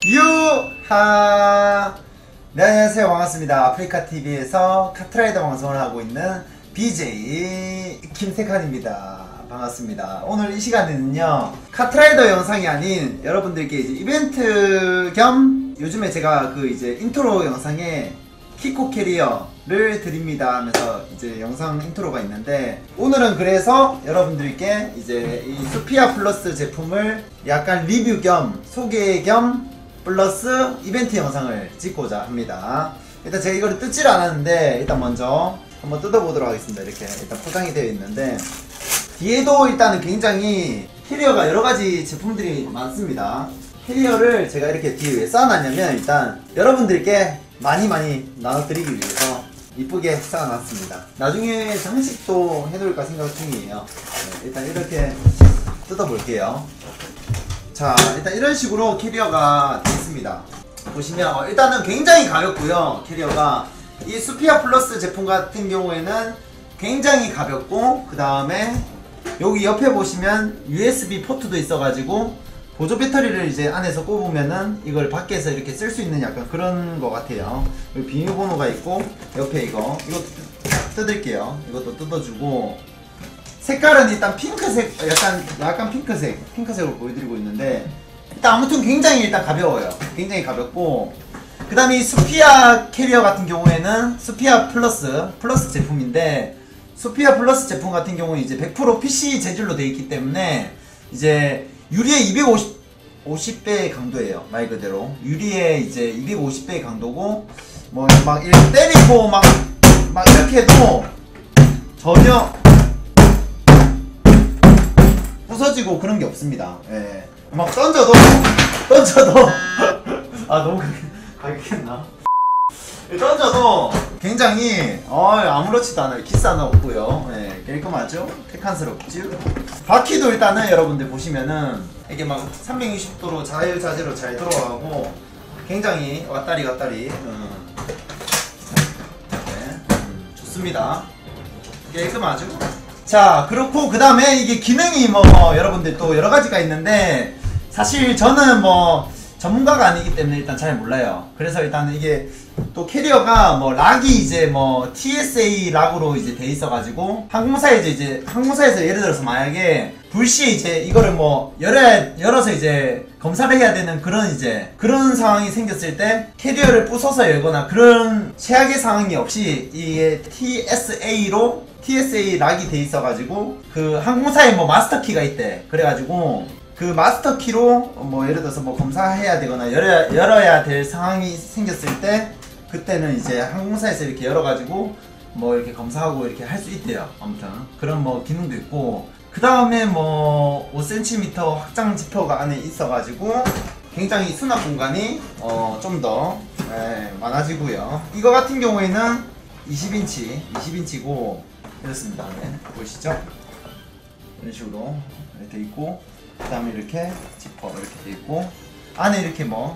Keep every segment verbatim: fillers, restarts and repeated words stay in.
유하. 네, 안녕하세요. 반갑습니다. 아프리카티비에서 카트라이더 방송을 하고 있는 비제이 김태칸입니다. 반갑습니다. 오늘 이 시간에는요, 카트라이더 영상이 아닌 여러분들께 이제 이벤트 겸 요즘에 제가 그 이제 인트로 영상에 키코 캐리어를 드립니다 하면서 이제 영상 인트로가 있는데, 오늘은 그래서 여러분들께 이제 이 수피아 플러스 제품을 약간 리뷰 겸 소개 겸 플러스 이벤트 영상을 찍고자 합니다. 일단 제가 이거를 뜯질 않았는데 일단 먼저 한번 뜯어보도록 하겠습니다. 이렇게 일단 포장이 되어 있는데, 뒤에도 일단은 굉장히 캐리어가 여러가지 제품들이 많습니다. 캐리어를 제가 이렇게 뒤에 왜 쌓아놨냐면, 일단 여러분들께 많이 많이 나눠드리기 위해서 이쁘게 쌓아놨습니다. 나중에 장식도 해놓을까 생각 중이에요. 네, 일단 이렇게 뜯어볼게요. 자, 일단 이런 식으로 캐리어가 되어 있습니다. 보시면 어, 일단은 굉장히 가볍고요. 캐리어가 이 수피아 플러스 제품 같은 경우에는 굉장히 가볍고, 그 다음에 여기 옆에 보시면 유에스비 포트도 있어가지고 보조 배터리를 이제 안에서 꼽으면은 이걸 밖에서 이렇게 쓸 수 있는 약간 그런 거 같아요. 여기 비밀번호가 있고, 옆에 이거 이것도 뜯을게요. 이것도 뜯어주고, 색깔은 일단 핑크색, 약간 약간 핑크색 핑크색으로 보여드리고 있는데, 일단 아무튼 굉장히 일단 가벼워요. 굉장히 가볍고, 그 다음에 이 수피아 캐리어 같은 경우에는 수피아 플러스 플러스 제품인데, 수피아 플러스 제품 같은 경우는 이제 백 퍼센트 피씨 재질로 되어 있기 때문에 이제 유리의 이백오십 배 강도예요. 말 그대로 유리의 이제 이백오십 배 강도고, 뭐 막 이렇게 때리고 막 막 이렇게 해도 전혀 부서지고 그런 게 없습니다. 예. 막 던져도 던져도 아 너무 가겠나? 던져도 굉장히 어, 아무렇지도 않아요. 키스 하나 없고요. 예, 깔끔하죠? 테칸스럽죠? 바퀴도 일단은 여러분들 보시면은 이게 막 삼백육십 도로 자유자재로 잘 들어가고, 굉장히 왔다리 갔다리 음. 네, 음, 좋습니다. 깔끔하죠? 자, 그렇고 그 다음에 이게 기능이 뭐 여러분들 또 여러가지가 있는데, 사실 저는 뭐 전문가가 아니기 때문에 일단 잘 몰라요. 그래서 일단 이게 또 캐리어가 뭐 락이 이제 뭐 티에스에이 락으로 이제 돼 있어가지고, 항공사에서 이제 항공사에서 예를 들어서 만약에 불시에 이제 이거를 뭐 열어 열어서 이제 검사를 해야 되는 그런 이제 그런 상황이 생겼을 때 캐리어를 부숴서 열거나 그런 최악의 상황이 없이 이게 티에스에이로 티에스에이 락이 돼 있어가지고, 그 항공사에 뭐 마스터 키가 있대. 그래가지고 그 마스터 키로 뭐 예를 들어서 뭐 검사해야 되거나 열어야, 열어야 될 상황이 생겼을 때, 그때는 이제 항공사에서 이렇게 열어가지고 뭐 이렇게 검사하고 이렇게 할 수 있대요. 아무튼 그런 뭐 기능도 있고, 그 다음에 뭐 오 센티미터 확장 지퍼가 안에 있어가지고 굉장히 수납 공간이 어 좀 더 많아지고요. 이거 같은 경우에는 이십 인치 이십 인치고 이렇습니다. 네, 보이시죠? 이런 식으로 이렇게 돼 있고, 그 다음에 이렇게 지퍼 이렇게 돼 있고, 안에 이렇게 뭐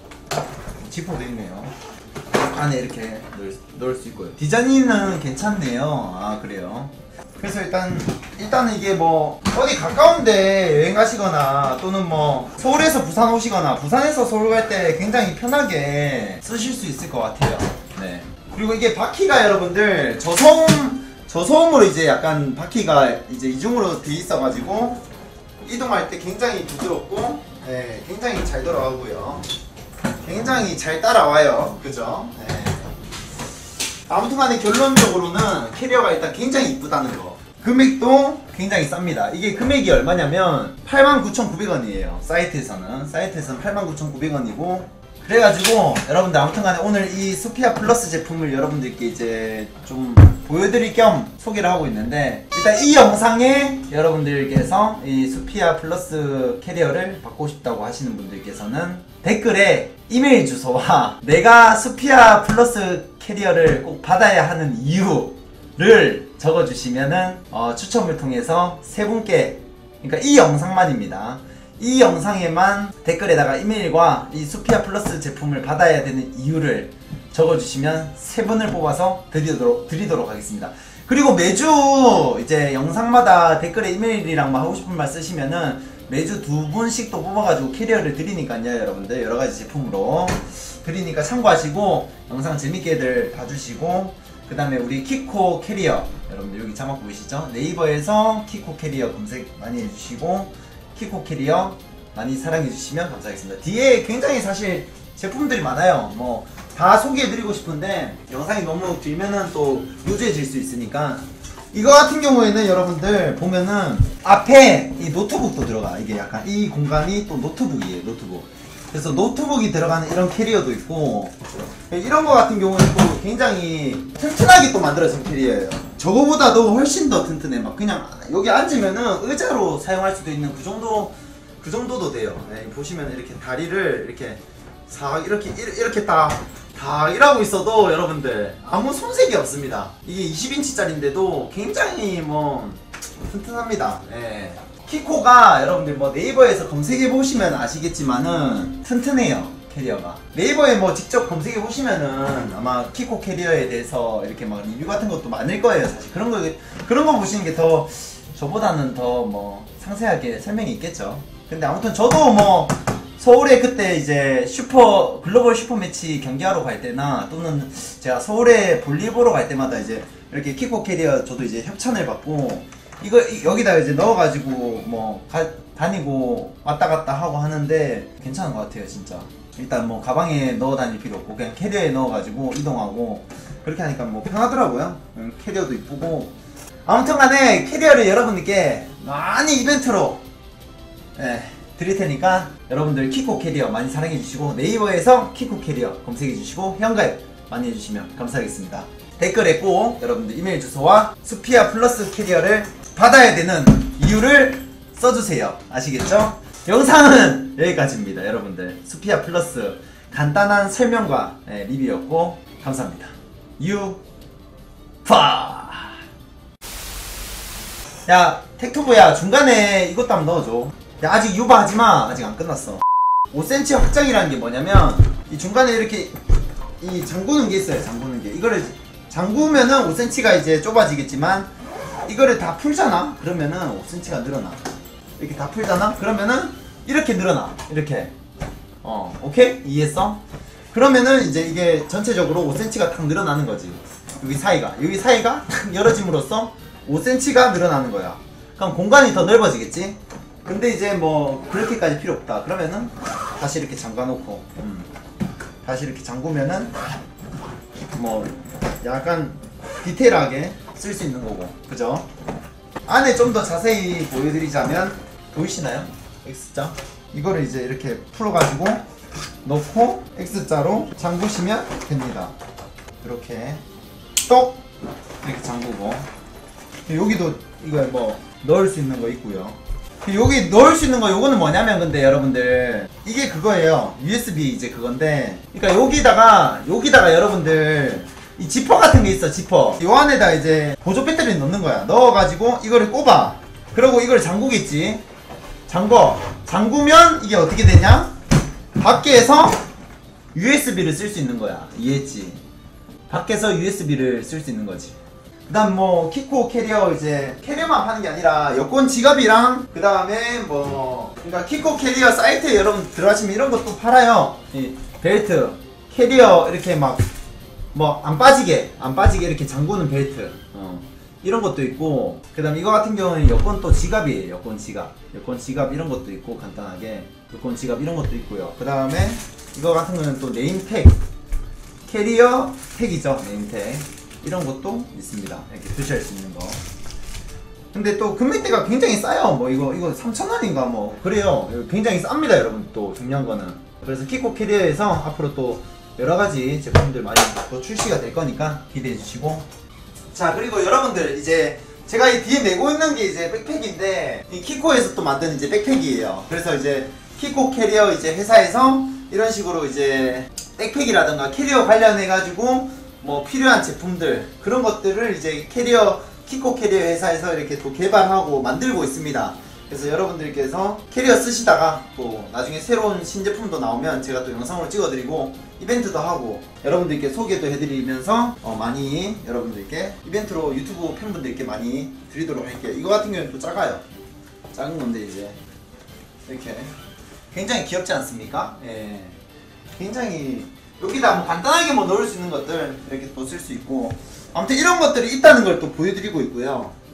지퍼도 있네요. 안에 이렇게 넣을, 넣을 수 있고요. 디자인은 괜찮네요. 아, 그래요. 그래서 일단 일단은 이게 뭐 어디 가까운데 여행 가시거나, 또는 뭐 서울에서 부산 오시거나 부산에서 서울 갈 때 굉장히 편하게 쓰실 수 있을 것 같아요. 네. 그리고 이게 바퀴가 여러분들 저소음 저소음으로 이제 약간 바퀴가 이제 이중으로 돼 있어가지고 이동할 때 굉장히 부드럽고, 네, 굉장히 잘 돌아가고요. 굉장히 잘 따라와요. 그죠? 네. 아무튼 간에 결론적으로는 캐리어가 일단 굉장히 이쁘다는 거. 금액도 굉장히 쌉니다. 이게 금액이 얼마냐면 팔만 구천구백 원이에요. 사이트에서는 사이트에서는 팔만 구천구백 원이고, 그래가지고 여러분들 아무튼 간에 오늘 이 수피아 플러스 제품을 여러분들께 이제 좀 보여드릴 겸 소개를 하고 있는데, 일단 이 영상에 여러분들께서 이 수피아 플러스 캐리어를 받고 싶다고 하시는 분들께서는 댓글에 이메일 주소와 내가 수피아 플러스 캐리어를 꼭 받아야 하는 이유를 적어주시면은 어, 추첨을 통해서 세 분께, 그러니까 이 영상만입니다. 이 영상에만 댓글에다가 이메일과 이 수피아 플러스 제품을 받아야 되는 이유를 적어주시면 세 분을 뽑아서 드리도록, 드리도록 하겠습니다. 그리고 매주 이제 영상마다 댓글에 이메일이랑 뭐 하고 싶은 말 쓰시면은 매주 두 분씩 또 뽑아가지고 캐리어를 드리니까요 여러분들 여러가지 제품으로 드리니까 참고하시고 영상 재밌게들 봐주시고 그 다음에 우리 키코 캐리어 여러분들 여기 자막 보이시죠? 네이버에서 키코 캐리어 검색 많이 해주시고 키코 캐리어 많이 사랑해주시면 감사하겠습니다. 뒤에 굉장히 사실 제품들이 많아요. 뭐 다 소개해드리고 싶은데 영상이 너무 길면은 또 루즈해질 수 있으니까 이거 같은 경우에는 여러분들 보면은 앞에 이 노트북도 들어가. 이게 약간 이 공간이 또 노트북이에요. 노트북. 그래서 노트북이 들어가는 이런 캐리어도 있고 이런 거 같은 경우는 또 굉장히 튼튼하게 또 만들어진 캐리어예요. 저거보다도 훨씬 더 튼튼해. 막 그냥 여기 앉으면은 의자로 사용할 수도 있는 그 정도 그 정도도 돼요. 네, 보시면 이렇게 다리를 이렇게 싹 이렇게 이렇게 딱 다 일하고 있어도 여러분들 아무 손색이 없습니다. 이게 이십 인치짜리인데도 굉장히 뭐 튼튼합니다. 예. 키코가 여러분들 뭐 네이버에서 검색해 보시면 아시겠지만은 튼튼해요. 캐리어가 네이버에 뭐 직접 검색해 보시면은 아마 키코 캐리어에 대해서 이렇게 막 리뷰 같은 것도 많을 거예요. 사실 그런 거 그런 거 보시는 게 더 저보다는 더 뭐 상세하게 설명이 있겠죠. 근데 아무튼 저도 뭐 서울에 그때 이제 슈퍼 글로벌 슈퍼 매치 경기하러 갈 때나 또는 제가 서울에 볼일 보러 갈 때마다 이제 이렇게 키코 캐리어 저도 이제 협찬을 받고 이거 여기다 이제 넣어가지고 뭐 가, 다니고 왔다 갔다 하고 하는데 괜찮은 것 같아요 진짜. 일단 뭐 가방에 넣어 다닐 필요 없고 그냥 캐리어에 넣어가지고 이동하고 그렇게 하니까 뭐 편하더라고요. 캐리어도 이쁘고 아무튼 간에 캐리어를 여러분들께 많이 이벤트로 예, 드릴 테니까 여러분들 키코 캐리어 많이 사랑해주시고 네이버에서 키코 캐리어 검색해주시고 회원가입 많이 해주시면 감사하겠습니다. 댓글에 꼭 여러분들 이메일 주소와 수피아 플러스 캐리어를 받아야 되는 이유를 써주세요. 아시겠죠? 영상은 여기까지입니다. 여러분들 수피아 플러스 간단한 설명과 네, 리뷰였고 감사합니다. 유파 야 텍투브야 중간에 이것도 한번 넣어줘. 야 아직 유바 하지마. 아직 안 끝났어. 오 센티미터 확장이라는 게 뭐냐면 이 중간에 이렇게 이 잠그는 게 있어요. 잠그는 게 이거를 잠그면은 오 센티미터가 이제 좁아지겠지만 이거를 다 풀잖아. 그러면은 오 센티미터가 늘어나. 이렇게 다 풀잖아. 그러면은 이렇게 늘어나. 이렇게 어 오케이? 이해했어? 그러면은 이제 이게 전체적으로 오 센티미터가 탁 늘어나는 거지. 여기 사이가 여기 사이가 탁 열어짐으로써 오 센티미터가 늘어나는 거야. 그럼 공간이 더 넓어지겠지? 근데 이제 뭐 그렇게까지 필요 없다. 그러면은 다시 이렇게 잠가 놓고 음. 다시 이렇게 잠그면은 뭐 약간 디테일하게 쓸 수 있는 거고 그죠? 안에 좀 더 자세히 보여드리자면 보이시나요? X자 이거를 이제 이렇게 풀어가지고 넣고 X자로 잠그시면 됩니다. 이렇게 똑 이렇게 잠그고 여기도 이거 뭐 넣을 수 있는 거 있고요. 여기 넣을 수 있는 거 요거는 뭐냐면 근데 여러분들 이게 그거예요. 유에스비 이제 그건데 그러니까 여기다가 여기다가 여러분들 이 지퍼 같은 게 있어. 지퍼 요 안에다 이제 보조 배터리 넣는 거야. 넣어가지고 이거를 꼽아. 그리고 이걸 잠그겠지. 잠궈. 잠그면 이게 어떻게 되냐? 밖에서 유에스비를 쓸 수 있는 거야. 이해했지? 밖에서 유에스비를 쓸 수 있는 거지. 그 다음 뭐 키코 캐리어 이제 캐리어만 파는 게 아니라 여권 지갑이랑 그 다음에 뭐 그러니까 키코 캐리어 사이트에 여러분 들어가시면 이런 것도 팔아요. 이 벨트 캐리어 이렇게 막 뭐 안 빠지게 안 빠지게 이렇게 잠그는 벨트 어. 이런 것도 있고 그 다음 이거 같은 경우는 여권 또 지갑이에요. 여권 지갑 여권 지갑 이런 것도 있고 간단하게 여권 지갑 이런 것도 있고요. 그 다음에 이거 같은 거는 또 네임택 캐리어 택이죠. 네임택 이런 것도 있습니다. 이렇게 표시할 수 있는 거. 근데 또 금액대가 굉장히 싸요. 뭐 이거 이거 삼천 원인가 뭐 그래요. 굉장히 쌉니다 여러분. 또 중요한 거는 그래서 키코 캐리어에서 앞으로 또 여러가지 제품들 많이 또 출시가 될 거니까 기대해 주시고 자 그리고 여러분들 이제 제가 이 뒤에 메고 있는 게 이제 백팩인데 이 키코에서 또 만든 이제 백팩이에요. 그래서 이제 키코 캐리어 이제 회사에서 이런 식으로 이제 백팩이라든가 캐리어 관련해 가지고 뭐 필요한 제품들 그런 것들을 이제 캐리어 키코 캐리어 회사에서 이렇게 또 개발하고 만들고 있습니다. 그래서 여러분들께서 캐리어 쓰시다가 또 나중에 새로운 신제품도 나오면 제가 또 영상으로 찍어드리고 이벤트도 하고 여러분들께 소개도 해드리면서 어 많이 여러분들께 이벤트로 유튜브 팬분들께 많이 드리도록 할게요. 이거 같은 경우는 또 작아요. 작은 건데 이제 이렇게 굉장히 귀엽지 않습니까? 예. 굉장히 여기다 뭐 간단하게 뭐 넣을 수 있는 것들 이렇게 또 쓸 수 있고 아무튼 이런 것들이 있다는 걸 또 보여드리고 있고요.